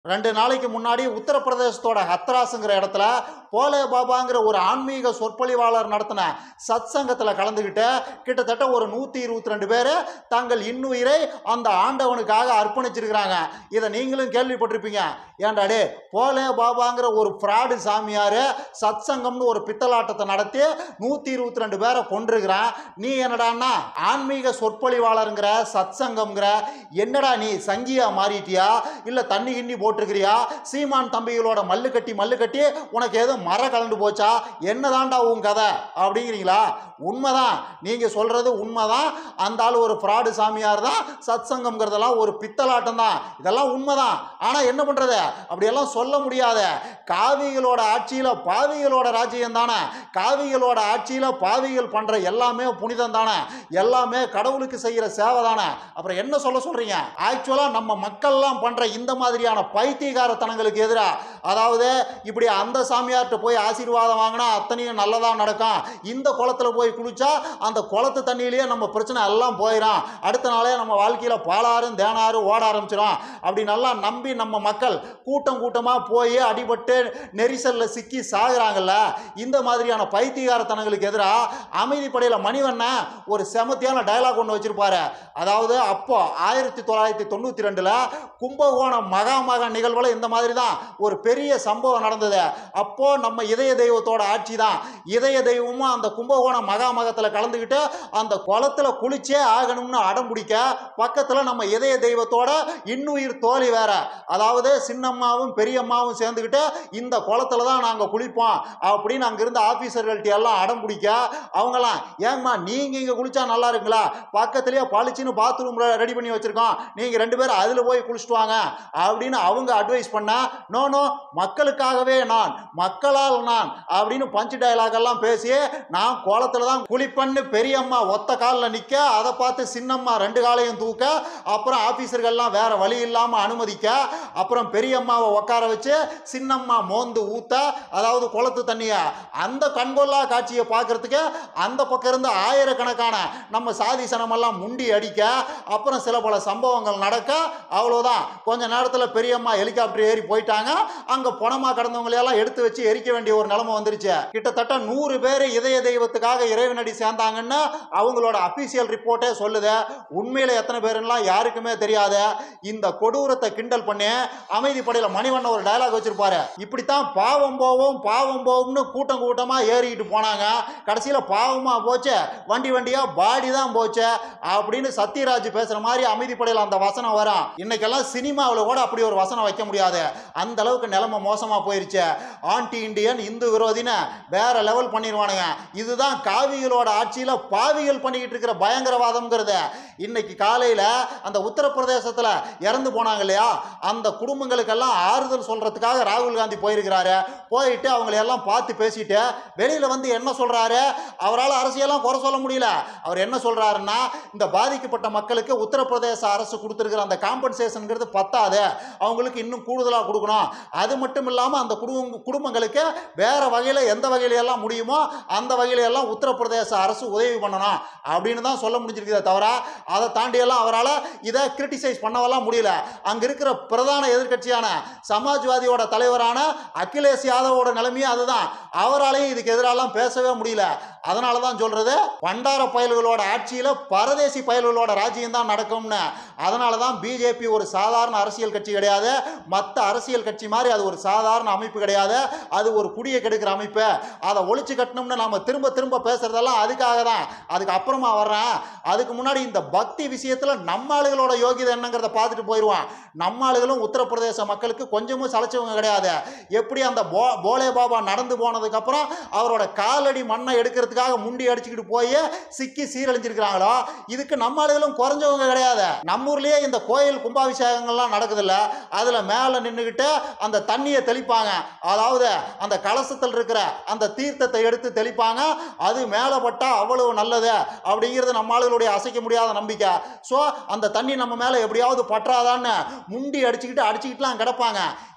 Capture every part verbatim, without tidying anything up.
ரெண்டு நாளைக்கு முன்னாடி உத்தரப்பிரதேசத்தோட ஹத்ராஸுங்கிற இடத்துல போலே பாபாங்கிற ஒரு ஆன்மீக சொற்பொழிவாளர் நடத்தின சத் சங்கத்தில் கலந்துக்கிட்டு கிட்டத்தட்ட ஒரு நூற்றி இருபத்தி ரெண்டு பேர் தங்கள் இன்னுயிரை அந்த ஆண்டவனுக்காக அர்ப்பணிச்சிருக்கிறாங்க. இதை நீங்களும் கேள்விப்பட்டிருப்பீங்க. ஏண்டாடே, போலே பாபாங்கிற ஒரு ஃப்ராடு சாமியார் சத் சங்கம்னு ஒரு பித்தலாட்டத்தை நடத்தி நூற்றி இருபத்தி ரெண்டு பேரை கொண்டிருக்கிறான். நீ என்னடான்னா ஆன்மீக சொற்பொழிவாளருங்கிற சத் சங்கம்ங்கிற என்னடா நீ சங்கியா மாறிட்டியா, இல்லை தண்ணி கிண்ணி போட்டிருக்கிறியா, சீமான் தம்பிகளோட மல்லு கட்டி மல்லு கட்டி உனக்கு ஏதோ மர கலந்து போச்சா, என்னதான்டா உன் கதை அப்படிங்கிறீங்களா? உண்மைதான், நீங்க சொல்றது உண்மைதான். அந்த ஆள் ஒரு ஃப்ராடு சாமியார் தான். சத் சங்கம்ங்கிறதெல்லாம் ஒரு பித்தலாட்டம் தான். இதெல்லாம் உண்மைதான். ஆனா என்ன பண்றது, அப்படியெல்லாம் சொல்ல முடியாத. காவிகளோட ஆட்சியில பாவிகளோட ராஜ்யம் தானே. காவிகளோட ஆட்சியில பாவிகள் பண்ற எல்லாமே புனிதம் தானே, எல்லாமே கடவுளுக்கு செய்யற சேவை தானே. அப்புறம் என்ன சொல்ல சொல்றீங்க? ஆக்சுவலா நம்ம மக்கள்லாம் பண்ற இந்த மாதிரியான பைத்தியகாரத்தனங்களுக்கு எதிராக, அதாவது இப்படி அந்த சாமியார்கிட்ட போய் ஆசீர்வாதம் வாங்கினா அத்தனையும் நல்லதா நடக்கும், இந்த குளத்துல போய் குளிச்சா அந்த குளத்து தண்ணியிலேயே நம்ம பிரச்சனை எல்லாம் போயிடும், அடுத்த நாளே நம்ம வாழ்க்கையில பாலாறும் தேனாரும் ஓட ஆரம்பிச்சிடும் அப்படி நல்லா நம்பி நம்ம மக்கள் கூட்டம் கூட்டமா போய் அடிபட்டு நெரிசல்ல சிக்கி சாகுறாங்கல்ல. இந்த மாதிரியான பைத்தியகாரத்தனங்களுக்கு எதிராக அமைதிப்படையில மணிவண்ண ஒரு செமத்தியான டயலாக் ஒன்று வச்சிருப்பாரு. அதாவது அப்போ ஆயிரத்தி தொள்ளாயிரத்தி தொண்ணூத்தி ரெண்டுல கும்பகோணம் மகாமக நிகழ்வுல இந்த மாதிரி தான் ஒரு பெரிய சம்பவம் நடந்தது. அப்போ நம்ம இதய தெய்வத்தோட ஆட்சி தான். இதய தெய்வமும் அந்த கும்பகோணம் மகாமகத்தில் கலந்துக்கிட்டு அந்த குளத்துல குளிச்சே ஆகணும்னு அடம் பிடிக்க, பக்கத்தில் நம்ம இதய தெய்வத்தோட இன்னுயிர் தோழி வேற, அதாவது சின்னம்மாவும் பெரியம்மாவும் சேர்ந்துக்கிட்டு இந்த குளத்துல தான் நாங்கள் குளிப்போம் அப்படின்னு அங்கிருந்த ஆபீசர்கள்ட்ட எல்லாம் அடம் பிடிக்க, அவங்களாம் ஏங்கம்மா நீங்க இங்க குளிச்சா நல்லா இருக்குங்களா, பக்கத்திலேயே பளிச்சுன்னு பாத்ரூம் ரெடி பண்ணி வச்சிருக்கோம், நீங்க ரெண்டு பேரும் அதுல போய் குளிச்சுட்டு வாங்க அப்படின்னு அவங்க அட்வைஸ் பண்ண, நோ நோ மக்களுக்காகவே நான், மக்களால் நான் அப்படின்னு பஞ்சு டயலாக் எல்லாம் பேசி நான் குளத்துல தான் குளிப்பண்ணு பெரியம்மா ஒத்த காலில் நிற்க, அதை பார்த்து சின்னம்மா ரெண்டு காலையும் தூக்க, அப்புறம் ஆபீசர்கள்லாம் வேற வழி இல்லாம அனுமதிக்க, அப்புறம் பெரியம்மாவை உட்கார வச்சு சின்னம்மா மோந்து ஊத்த, அதாவது குளத்து தண்ணிய அந்த கண்கொள்ளா காட்சியை பார்க்கறதுக்கு அந்த பக்கம் இருந்து ஆயிரக்கணக்கான நம்ம சாதி சனமெல்லாம் முண்டி அடிக்க, அப்புறம் சில பல சம்பவங்கள் நடக்க, அவ்வளவுதான். கொஞ்ச நேரத்தில் பெரியம்மா ஹெலிகாப்டர் ஏறி போயிட்டாங்க. அங்க பணமா கடந்தவங்களையெல்லாம் எடுத்து வச்சு எரிக்க வேண்டிய ஒரு நிலைமை வந்துருச்சு. கிட்டத்தட்ட நூறு பேர் இதய தெய்வத்துக்காக இறைவனடி சேர்ந்தாங்கன்னு அவங்களோட அபிஷியல் ரிப்போர்ட்டே சொல்லுது. உண்மையில எத்தனை பேருலாம் யாருக்குமே தெரியாது. இந்த கொடூரத்தை கிண்டல் பண்ணி அமைதிப்படையில மணிவண்ண ஒரு டயலாக் வச்சிருப்பாரு. இப்படித்தான் பாவம் போவோம் பாவம் போவோம்னு கூட்டம் கூட்டமா ஏறிக்கிட்டு போனாங்க. கடைசியில பாவமா போச்சு, வண்டி வண்டியா பாடி தான் போச்சு அப்படின்னு சத்யராஜ் பேசுற மாதிரி அமைதிப்படையில அந்த வசனம் வரும். இன்னைக்கெல்லாம் சினிமாவில் கூட அப்படி ஒரு வசனம் வைக்க முடியாது. அந்த அளவுக்கு நிலைமை மோசமா போயிருச்சு. ஆன்டி இண்டியன், இந்து விரோதின்னு வேற லெவல் பண்ணிடுவானுங்க. இதுதான் காவிகளோட ஆட்சியில பாவிகள் பண்ணிக்கிட்டு இருக்கிற பயங்கரவாதம்ங்கிறது. இன்னைக்கு காலையில அந்த உத்தரப்பிரதேசத்துல இறந்து போனாங்க இல்லையா, அந்த குடும்பங்களுக்கெல்லாம் ஆறுதல் சொல்றதுக்காக ராகுல் காந்தி போயிருக்கிறாரு. போயிட்டு அவங்களை எல்லாம் பார்த்து பேசிட்டு வெளியில வந்து என்ன சொல்றாரு, அவரால் அரசியெல்லாம் குறை சொல்ல முடியல. அவர் என்ன சொல்றாருன்னா, இந்த பாதிக்கப்பட்ட மக்களுக்கு உத்தரப்பிரதேச அரசு கொடுத்திருக்கிற அந்த காம்பன்சேஷன்ங்கிறது பத்தாது, அவங்களுக்கு இன்னும் கூடுதலாக கொடுக்கணும். அது மட்டும் இல்லாமல் அந்த குடும்ப குடும்பங்களுக்கு வேற வகையில் எந்த வகையில எல்லாம் முடியுமோ அந்த வகையில எல்லாம் உத்தரப்பிரதேச அரசு உதவி பண்ணணும் அப்படின்னு தான் சொல்ல முடிஞ்சிருக்கிறத தவிர, அதை தாண்டியெல்லாம் அவரால் இதை கிரிட்டிசைஸ் பண்ணவெல்லாம் முடியல. அங்க இருக்கிற பிரதான எதிர்கட்சியான சமாஜ்வாதியோட தலைவரான அகிலேஷ் யாதவோட நிலைமையே அதுதான். அவராலையும் இதுக்கு எதிராலாம் பேசவே முடியல. அதனால தான் சொல்றது, பண்டார பயல்களோட ஆட்சியில பரதேசி பயல்களோட ராஜ்யம் தான் நடக்கும்னு. அதனால தான் பிஜேபி ஒரு சாதாரண அரசியல் கட்சி கிடையாது, மற்ற அரசியல் கட்சி மாதிரி அது ஒரு சாதாரண அமைப்பு கிடையாது, அது ஒரு குடியை கெடுக்கிற அமைப்பு. அதை ஒழிச்சு கட்டணும்னு நாம திரும்ப திரும்ப பேசுறதெல்லாம் அதுக்காக தான். அதுக்கு அப்புறமா வர்றேன். அதுக்கு முன்னாடி இந்த பக்தி விஷயத்துல நம்ம ஆளுகளோட யோகிதை என்னங்கிறத பார்த்துட்டு போயிடுவான். நம்ம ஆளுகளும் உத்தரப்பிரதேச மக்களுக்கு கொஞ்சமும் சளைச்சவங்க கிடையாது. எப்படி அந்த போ போலே பாபா நடந்து போனதுக்கு அப்புறம் அவரோட காலடி மண்ணை எடுக்கிறதுக்காக முண்டி அடிச்சுக்கிட்டு போய் சிக்கி சீரழிஞ்சிருக்கிறாங்களோ, இதுக்கு நம்ம ஆளுகளும் குறைஞ்சவங்க கிடையாது. நம்ம ஊர்லயே இந்த கோயில் கும்பாபிஷேகங்கள்லாம் நடக்குதுல்ல, அதுல மேல நின்றுகிட்டு அந்த தண்ணியை தெளிப்பாங்க. அதாவது அந்த கலசத்தில் இருக்கிற அந்த தீர்த்தத்தை எடுத்து தெளிப்பாங்க. அது மேலே பட்டா அவ்வளவு நல்லது அப்படிங்கிறது நம்ம ஆளுகளுடைய அசைக்க முடியாத நம்பிக்கை. ஸோ அந்த தண்ணி நம்ம மேலே எப்படியாவது பற்றாதான்னு முண்டி அடிச்சுக்கிட்டு அடிச்சுக்கிட்டுலாம் கிடப்பாங்க.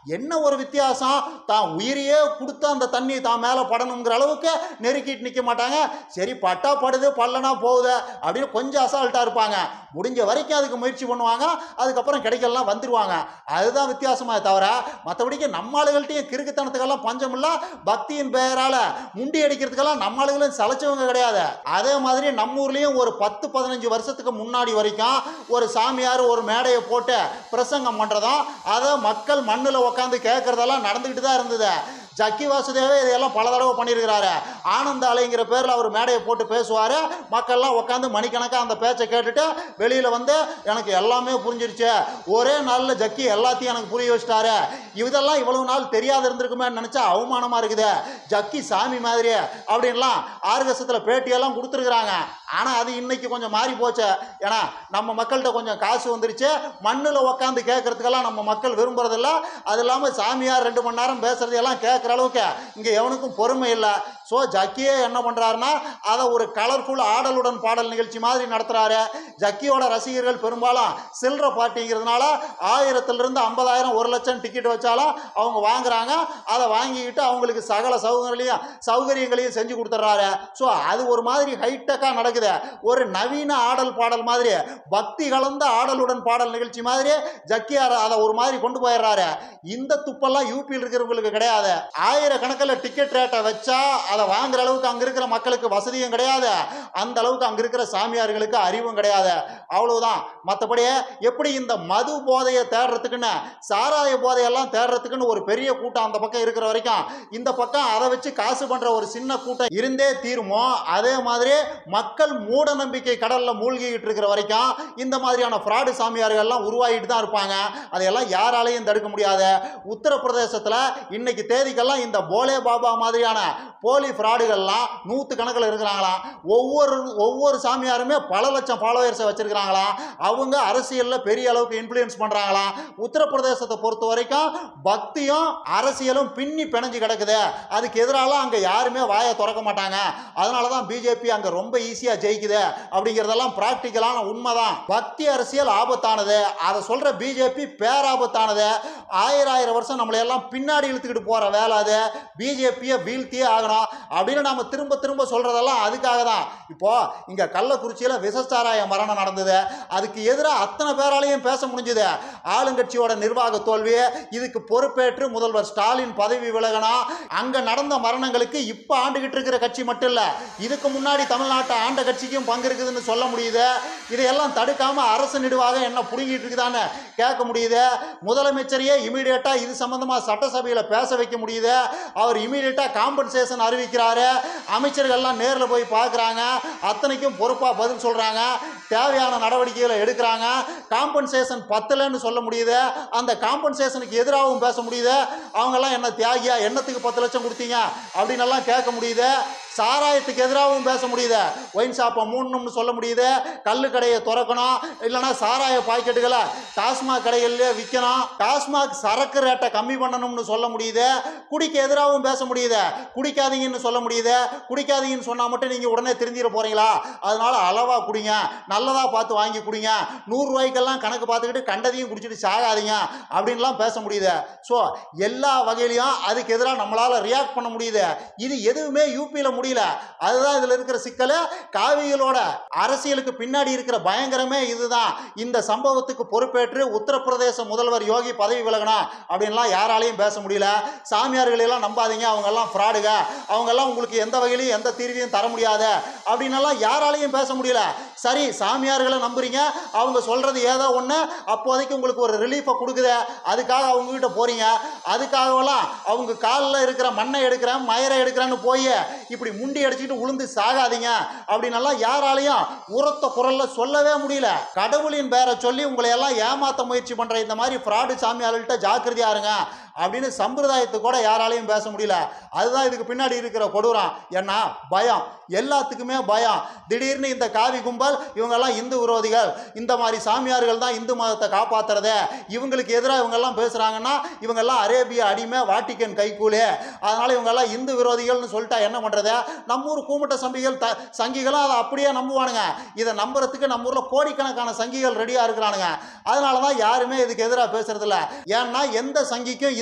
என்ன ஒரு வித்தியாசம், தான் உயிரையே கொடுத்து அந்த தண்ணி தான் மேலே படணுங்கிற அளவுக்கு நெருக்கிட்டு நிற்க மாட்டாங்க. சரி பட்டா படுது பல்லனா போகுது அப்படின்னு கொஞ்சம் அசால்ட்டாக இருப்பாங்க. முடிஞ்ச வரைக்கும் அதுக்கு முயற்சி பண்ணுவாங்க, அதுக்கப்புறம் கிடைக்கலாம் வந்துடுவாங்க. அதுதான் வித்தியாசமாக தவிர மற்றபடிக்கு நம்ம ஆளுகள்கிட்டையும் கிறுக்குத்தனத்துக்கெல்லாம் பஞ்சம் இல்லை. பக்தியின் பெயரால் முண்டி அடிக்கிறதுக்கெல்லாம் நம்ம ஆளுகளும் சளைச்சவங்க கிடையாது. அதே மாதிரி நம்ம ஊர்லேயும் ஒரு பத்து பதினஞ்சு வருஷத்துக்கு முன்னாடி வரைக்கும் ஒரு சாமியார் ஒரு மேடையை போட்டு பிரசங்கம் பண்ணுறதும் அதை மக்கள் மண்ணில் உட்காந்து கேட்குறதெல்லாம் நடந்துக்கிட்டு தான் இருந்தது. ஜக்கி வாசுதேவே இதையெல்லாம் பல தடவை பண்ணியிருக்கிறாரு. ஆனந்த அலைங்கிற பேரில் அவர் மேடையை போட்டு பேசுவார். மக்கள்லாம் உட்காந்து மணிக்கணக்காக அந்த பேச்சை கேட்டுட்டு வெளியில் வந்து எனக்கு எல்லாமே புரிஞ்சிருச்சு, ஒரே நாளில் ஜக்கி எல்லாத்தையும் எனக்கு புரிய வச்சிட்டாரு, இதெல்லாம் இவ்வளவு நாள் தெரியாத இருந்திருக்குமே நினச்சா அவமானமாக இருக்குது, ஜக்கி சாமி மாதிரி அப்படின்லாம் ஆர்கசத்தில் பேட்டியெல்லாம் கொடுத்துருக்குறாங்க. ஆனால் அது இன்னைக்கு கொஞ்சம் மாறி போச்சு. ஏன்னா நம்ம மக்கள்கிட்ட கொஞ்சம் காசு வந்துருச்சு, மண்ணில் உட்காந்து கேட்கறதுக்கெல்லாம் நம்ம மக்கள் விரும்புறதில்ல. அது இல்லாமல் சாமியார் ரெண்டு மணி நேரம் பேசுறதையெல்லாம் கேட்குற அளவுக்கு இங்கே எவனுக்கும் பொறுமை இல்லை. ஸோ ஜக்கியே என்ன பண்ணுறாருன்னா அதை ஒரு கலர்ஃபுல் ஆடலுடன் பாடல் நிகழ்ச்சி மாதிரி நடத்துகிறாரு. ஜக்கியோட ரசிகர்கள் பெரும்பாலும் சில்லற பார்ட்டிங்கிறதுனால ஆயிரத்துலேருந்து ஐம்பதாயிரம் ஒரு லட்சம் டிக்கெட் வச்சாலும் அவங்க வாங்குறாங்க. அதை வாங்கிக்கிட்டு அவங்களுக்கு சகல சௌகரியங்களையும் சௌகரியங்களையும் செஞ்சு கொடுத்துட்றாரு. ஸோ அது ஒரு மாதிரி ஹைடெக்காக நடக்குது. ஒரு நவீன ஆடல் பாடல் மாதிரி, பக்தி கலந்த ஆடலுடன் பாடல் நிகழ்ச்சி மாதிரி ஜக்கியார் அதை ஒரு மாதிரி கொண்டு போயிடுறாரு. இந்த துப்பெல்லாம் யூபியில் இருக்கிறவங்களுக்கு கிடையாது. ஆயிரக்கணக்கில் டிக்கெட் ரேட்டை வச்சா அதை வாங்குற அளவுக்கு அங்கே இருக்கிற மக்களுக்கு வசதியும் கிடையாது, அந்த அளவுக்கு அங்கே இருக்கிற சாமியார்களுக்கு அறிவும் கிடையாது. அவ்வளவுதான். மற்றபடி எப்படி இந்த மது போதையை தேடுறதுக்குன்னு சாராய போதையெல்லாம் தேடுறதுக்குன்னு ஒரு பெரிய கூட்டம் அந்த பக்கம் இருக்கிற வரைக்கும் இந்த பக்கம் அதை வச்சு காசு பண்ற ஒரு சின்ன கூட்டம் இருந்தே தீருமோ, அதே மாதிரி மக்கள் மூட நம்பிக்கை கடல்ல மூழ்கிட்டு இருக்கிற வரைக்கும் இந்த மாதிரியான ஃப்ராடு சாமியார்கள்லாம் உருவாகிட்டு தான் இருப்பாங்க. அதையெல்லாம் யாராலையும் தடுக்க முடியாது. உத்தரப்பிரதேசத்தில் இன்னைக்கு தேதிக்கெல்லாம் இந்த போலே பாபா மாதிரியான போலி ஃப்ராடுகள்லாம் நூற்று கணக்கில் இருக்கிறாங்களாம். ஒவ்வொரு ஒவ்வொரு சாமியாருமே பல லட்சம் ஃபாலோவர்ஸை வச்சிருக்கிறாங்களாம். அவங்க அரசியலில் பெரிய அளவுக்கு இன்ஃப்ளூயன்ஸ் பண்ணுறாங்களாம். உத்தரப்பிரதேசத்தை பொறுத்த வரைக்கும் பக்தியும் அரசியலும் பின்னி பிணைஞ்சு கிடக்குது. அதுக்கு எதிரால அங்கே யாருமே வாயை திறக்க மாட்டாங்க. அதனால தான் பிஜேபி அங்கே ரொம்ப ஈஸியாக ஜெயிக்குது அப்படிங்கிறதெல்லாம் ப்ராக்டிக்கலான உண்மைதான். பக்தி அரசியல் ஆபத்தானது, அதை சொல்கிற பிஜேபி பேராபத்தானது. ஆயிரம் ஆயிரம் வருஷம் நம்மளையெல்லாம் பின்னாடி இழுத்துக்கிட்டு போகிற வேலை அது. பிஜேபியை வீழ்த்தியே ஆகணும் அப்படின்னு நாம திரும்ப திரும்ப சொல்றதெல்லாம் அதுக்காக தான். இப்போ இங்க கள்ளக்குறிச்சியில விசச்சாராய மரணம் நடந்தது, அதுக்கு எதிராக அத்தனை பேராலையும் பேச முடிஞ்சது. ஆளுங்கட்சியோட நிர்வாக தோல்வி, இதுக்கு பொறுப்பேற்று முதல்வர் ஸ்டாலின் பதவி விலகணும். அங்க நடந்த மரணங்களுக்கு இப்ப ஆண்டுகிட்டு இருக்கிற கட்சி மட்டும் இல்ல, இதுக்கு முன்னாடி தமிழ்நாட்டை ஆண்ட கட்சிக்கும் பங்கு இருக்குதுன்னு சொல்ல முடியுது. இதையெல்லாம் தடுக்காம அரசு நிர்வாகம் என்ன புடுங்கிட்டு இருக்குதான்னு கேட்க முடியுது. முதலமைச்சரையே இமீடியட்டா இது சம்பந்தமா சட்டசபையில பேச வைக்க முடியுது. அவர் இமீடியட்டா காம்பன்சேஷன் அறிவிக்கிறாரு. அமைச்சர்கள்லாம் நேரில் போய் பார்க்குறாங்க, அத்தனைக்கும் பொறுப்பாக பதில் சொல்கிறாங்க, தேவையான நடவடிக்கைகளை எடுக்கிறாங்க. காம்பன்சேஷன் பத்தலைன்னு சொல்ல முடியுது, அந்த காம்பன்சேஷனுக்கு எதிராகவும் பேச முடியுது. அவங்கெல்லாம் என்ன தியாகியா, என்னத்துக்கு பத்து லட்சம் கொடுத்தீங்க அப்படின்னு எல்லாம் கேட்க முடியுது. சாராயத்துக்கு எதிராகவும் பேச முடியுது, ஒயின் ஷாப்பை மூடணும்னு சொல்ல முடியுது, கல்லு கடையை திறக்கணும், இல்லைனா சாராய பாக்கெட்டுகளை டாஸ்மாக் கடைகளிலே விற்கணும், டாஸ்மாக் சரக்கு ரேட்டை கம்மி பண்ணணும்னு சொல்ல முடியுது. குடிக்கு எதிராகவும் பேச முடியுது, குடிக்காதீங்கன்னு சொல்ல முடியுது. குடிக்காதீங்கன்னு சொன்னால் மட்டும் நீங்கள் உடனே திருந்திட போகிறீங்களா, அதனால அளவாக குடிங்க, நல்லதாக பார்த்து வாங்கி குடிங்க, நூறுரூவாய்க்கெல்லாம் கணக்கு பார்த்துக்கிட்டு கண்டதையும் குடிச்சிட்டு சாகாதீங்க அப்படின்லாம் பேச முடியுது. ஸோ எல்லா வகையிலையும் அதுக்கு எதிராக நம்மளால் ரியாக்ட் பண்ண முடியுது. இது எதுவுமே யூபியில் முடியல. அதுதான் இதுல இருக்கிற சிக்கல். காவிகளோட அரசியலுக்கு பின்னாடி இருக்கிற பயங்கரமே இதுதான். இந்த சம்பவத்துக்கு பொறுப்பேற்று உத்தரப்பிரதேச முதல்வர் யோகி பதவி விலகணும் அப்படின்லாம் யாராலையும் பேச முடியல. சாமியார்கள் எல்லாம் நம்பாதீங்க, அவங்க எல்லாம் ஃப்ராடுக, அவங்க எல்லாம் உங்களுக்கு எந்த வகையிலையும் எந்த தீர்வையும் தர முடியாது அப்படின்னெல்லாம் யாராலையும் பேச முடியல. சரி, சாமியார்களை நம்புறீங்க, அவங்க சொல்றது ஏதோ ஒன்று அப்போதைக்கு உங்களுக்கு ஒரு ரிலீஃபை கொடுக்குது, அதுக்காக அவங்க கிட்ட போறீங்க. அதுக்காகலாம் அவங்க காலில் இருக்கிற மண்ணை எடுக்கிறேன் மயரை எடுக்கிறேன்னு போய் இப்படி முண்டி அடிச்சுக்கிட்டு உளுந்து சாகாதீங்க அப்படின்னெல்லாம் யாராலையும் உரத்த குரல்ல சொல்லவே முடியல. கடவுளின் பேரை சொல்லி உங்களை எல்லாம் ஏமாத்த முயற்சி பண்ற இந்த மாதிரி ஃப்ராடு சாமியார்கள்ட்ட ஜாக்கிரதையா இருங்க அப்படின்னு சம்பிரதாயத்தை கூட யாராலையும் பேச முடியல. அதுதான் இதுக்கு பின்னாடி இருக்கிற கொடூரம். ஏன்னா பயம், எல்லாத்துக்குமே பயம். திடீர்னு இந்த காவி கும்பல் இவங்கெல்லாம் இந்து விரோதிகள், இந்த மாதிரி சாமியார்கள் தான் இந்து மதத்தை காப்பாற்றுறது, இவங்களுக்கு எதிராக இவங்கெல்லாம் பேசுகிறாங்கன்னா இவங்கெல்லாம் அரேபிய அடிமை, வாட்டிக்கன் கைக்கூலி, அதனால் இவங்கெல்லாம் இந்து விரோதிகள்னு சொல்லிட்டா என்ன பண்ணுறது? நம்ம ஊர் கூமுட்ட சம்பிகள் த சங்கிகளும் அதை அப்படியே நம்புவானுங்க. இதை நம்புறதுக்கு நம்ம ஊரில் கோடிக்கணக்கான சங்கிகள் ரெடியாக இருக்கிறானுங்க. அதனால தான் யாருமே இதுக்கு எதிராக பேசுறதில்ல. ஏன்னா எந்த சங்கிக்கும்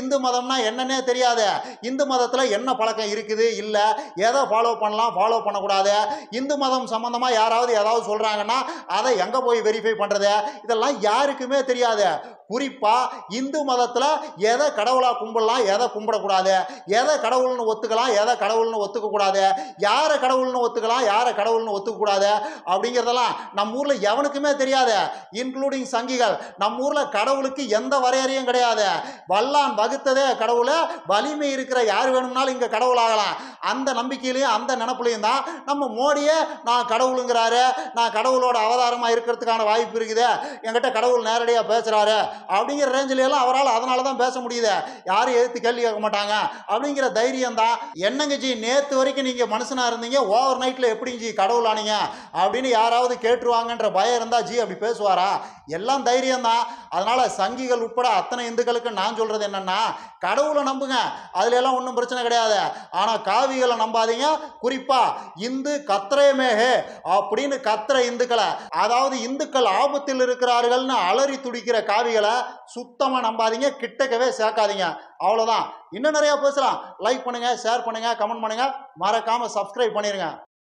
இந்து மதம்னா என்னன்னே தெரியாது. இந்து மதத்துல என்ன பழக்கம் இருக்குது இல்ல, எதை ஃபாலோ பண்ணலாம் ஃபாலோ பண்ணக்கூடாது, இந்து மதம் சம்பந்தமா யாராவது ஏதாவது சொல்றாங்கன்னா அதை எங்க போய் வெரிஃபை பண்றது, இதெல்லாம் யாருக்குமே தெரியாது. குறிப்பா இந்து மதத்துல எதை கடவுளா கும்பிடலாம் எதை கும்பிடக்கூடாது, எதை கடவுள்னு ஒத்துக்கலாம் எதை கடவுள்னு ஒத்துக்க கூடாது, யாரை கடவுள்னு ஒத்துக்கலாம் யாரை கடவுள்னு ஒத்துக்க கூடாது அப்படிங்கிறதெல்லாம் நம்ம ஊர்ல எவனுக்குமே தெரியாது, இன்க்ளூடிங் சங்கிகள். நம்ம ஊர்ல கடவுளுக்கு எந்த வரையறையும் கிடையாது. வல்லான் வகுத்ததே கடவுளை, வலிமை இருக்கிற யார் வேணும்னாலும் இங்க கடவுள் ஆகலாம். அந்த நம்பிக்கையிலையும் அந்த நினப்புலையும் தான் நம்ம மோடியே நான் கடவுளுங்கிறாரு, நான் கடவுளோட அவதாரமா இருக்கிறதுக்கான வாய்ப்பு இருக்குது, என்கிட்ட கடவுள் நேரடியாக பேசுறாரு அப்படிங்கிற ரேஞ்சில எல்லாம் அவரால் அதனால தான் பேச முடியுது. யாரும் எதிர்த்து கேள்வி கேட்க மாட்டாங்க அப்படிங்கிற தைரியம் தான். என்னங்க ஜி நேற்று வரைக்கும் நீங்க மனுஷனா இருந்தீங்க, ஓவர் நைட்ல எப்படிங்க ஜி கடவுள் ஆனீங்க அப்படின்னு யாராவது கேட்டுருவாங்கன்ற பயம் இருந்தா ஜி அப்படி பேசுவாரா? எல்லாம் தைரியம் தான். அதனால சங்கிகள் உட்பட அத்தனை இந்துக்களுக்கு நான் சொல்றது என்னன்னா, கடவுளை நம்புங்க, அதுல எல்லாம் ஒன்றும் பிரச்சனை கிடையாது. ஆனா காவிகளை நம்பாதீங்க. குறிப்பா இந்து கத்திரமேகே அப்படின்னு கத்திர இந்துக்களை, அதாவது இந்துக்கள் ஆபத்தில் இருக்கிறார்கள்னு அலறி துடிக்கிற காவிகளை சுத்தமா நம்பாதீங்க, கிட்டக்கவே சேர்க்காதீங்க. அவ்வளவுதான். இன்னும் நிறைய பேசலாம். லைக் பண்ணுங்க, ஷேர் பண்ணுங்க, கமெண்ட் பண்ணுங்க, மறக்காம சப்ஸ்கிரைப் பண்ணிருங்க.